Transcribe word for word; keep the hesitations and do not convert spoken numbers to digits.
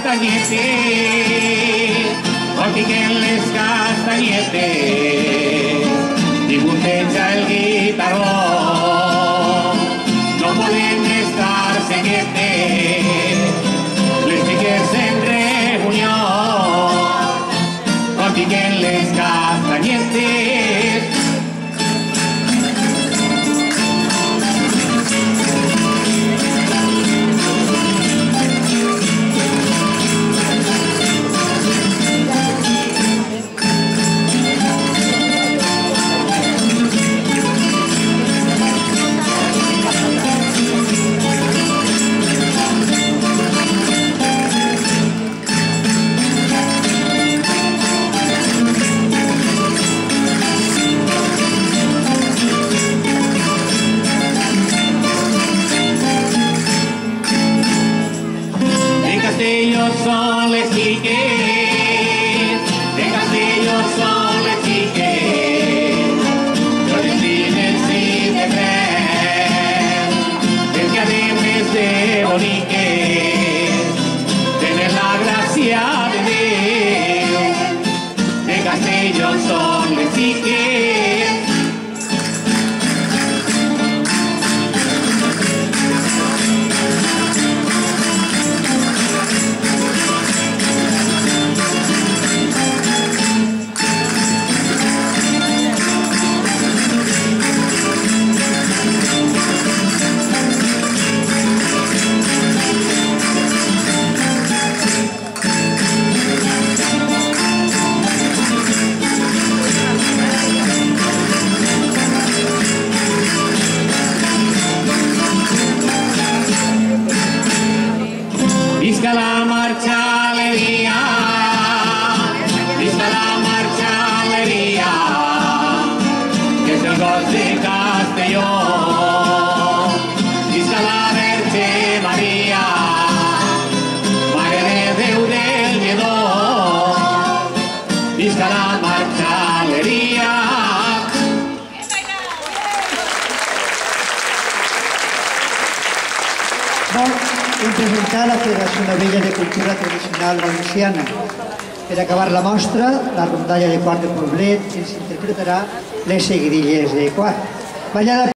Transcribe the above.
castanyetes, quan piquen les castanyetes, i punteja el guitarró. No podem estar seguetes, les piques en reunió, quan piquen les castanyetes. Castelló son les xiques, de Castelló son les xiques, jo les dines i de crem, del que anem més de boniques, tenen la gràcia de Déu. De Castelló son les xiques. Visca la marxaleria, visca la marxaleria, que és el gos de Castelló. Visca la Verge Maria, Mare de Déu del Lledó. Visca la marxaleria. Hem presentat la Federació Novella de Cultura Tradicional Valenciana. Per acabar la mostra, la rondalla de quart de poblet ens interpretarà les seguidilles de quart. Ballada